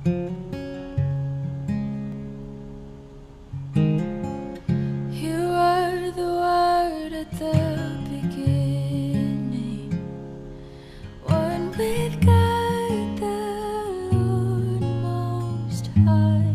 You are the Word at the beginning, one with God the Lord Most High.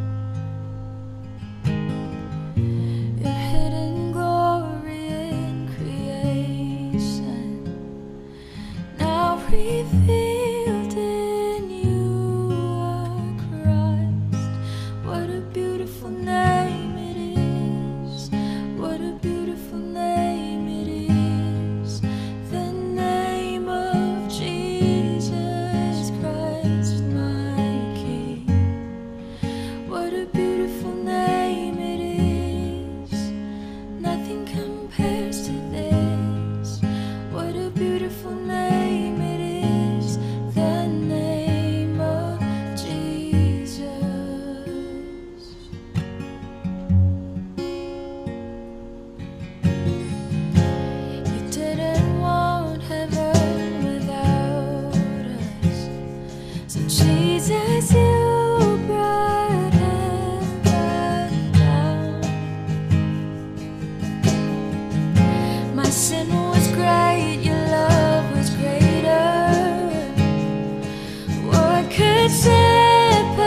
Your hidden glory in creation, now revealed in you are Christ. What a beautiful name it is. What a beautiful name it is. The name of Jesus Christ, my King. What a beautiful name it is. Nothing compares to this. What a beautiful name it is. The name of Jesus. You didn't want heaven without us, so Jesus, you brought heaven down. My sin was great, your love was greater. What could separate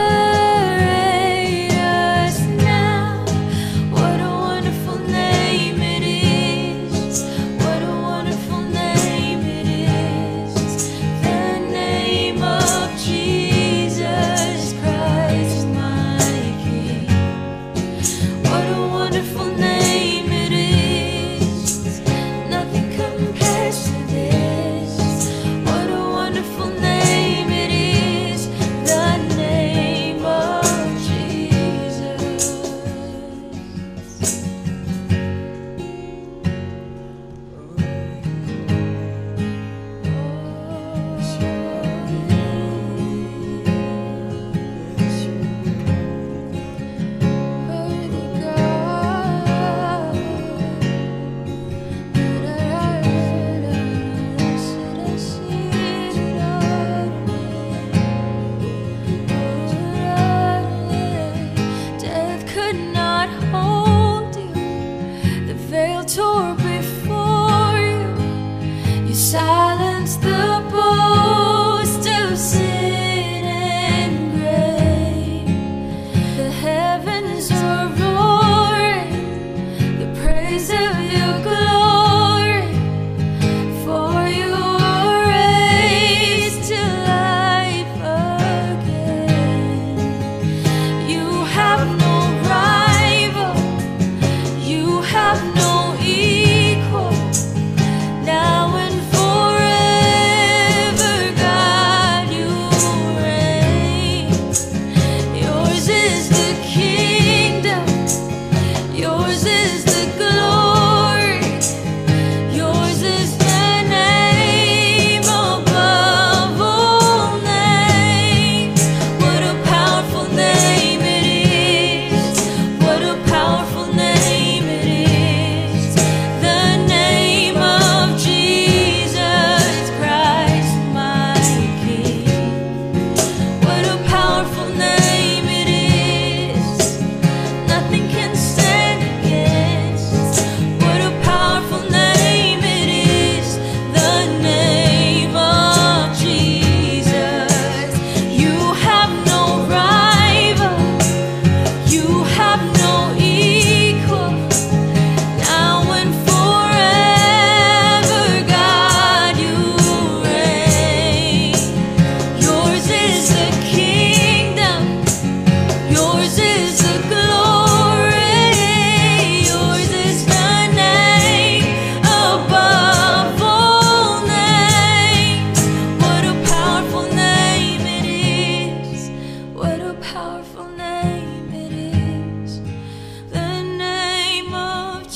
us now? What a wonderful name it is. What a wonderful name it is. The name of Jesus Christ, my King. What a wonderful name it is. Nothing compares to this. What a wonderful name it is. The name of Jesus. Worthy God. Death could not hold you. The veil tore before you. You silenced the boast of sin and grave. The heavens are roaring the praise of your glory. For you are raised to life again. You have no rival, you have no equal. Now and forever, God, you reign. Yours is the kingdom, yours is the glory, yours is the name above all names. What a powerful name it is. What a powerful name it is. The name of Jesus Christ, my King. What a powerful name it is. Nothing can stand against. What a powerful name it is. The name of Jesus. You have no rival, you have no equal. Now and forever, God, you reign. Yours is the kingdom, yours is the glory, yours is the name above all names. What a powerful name it is. What a powerful name it is. The name of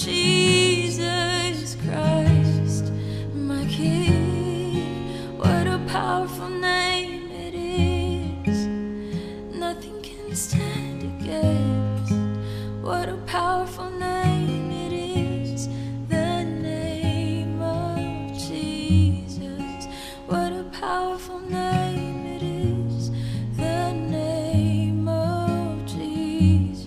Jesus Christ, my King. What a powerful name it is. Nothing can stand against. What a powerful name it is. The name of Jesus. What a powerful name it is. The name praise